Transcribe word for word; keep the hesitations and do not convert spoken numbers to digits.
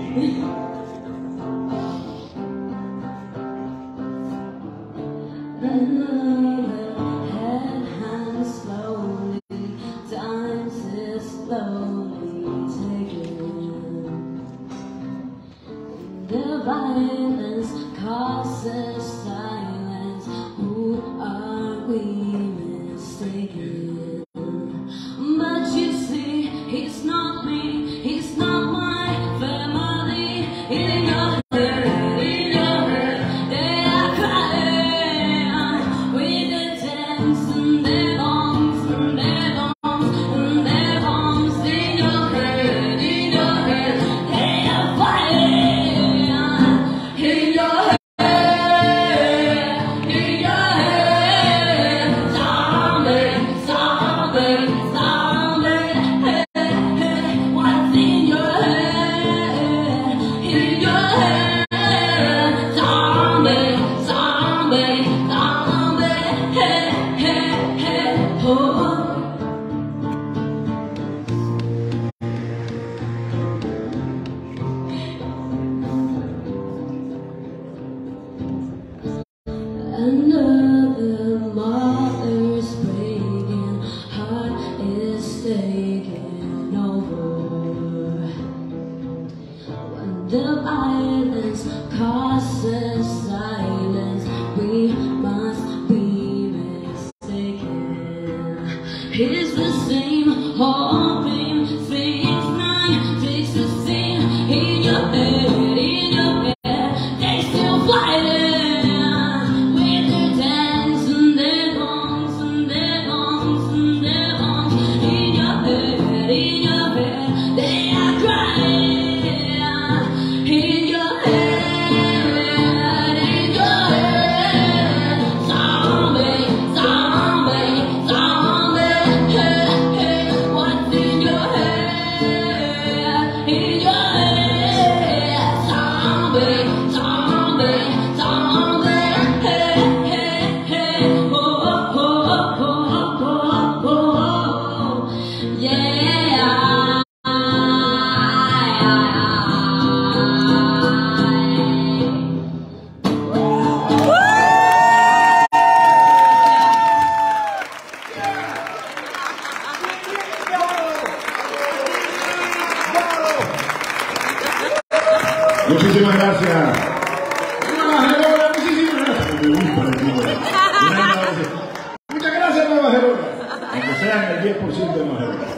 The violence causes silence. Who are we mistaken? But you see, he's not me, he's not my family. In your head, in your head, they are crying with the dance and their bombs and their bombs and their bombs. In your head, in your head, they are fighting. Another mother's breaking heart is taking over. When the violence causes silence, we must be mistaken. It's the same hoping, six, nine, six, sixteen. In your head, in your head, they still fighting. Muchísimas gracias. Muchísimas gracias. Muchas gracias, Nueva Gerona. Aunque sean el diez por ciento de Nueva Gerona.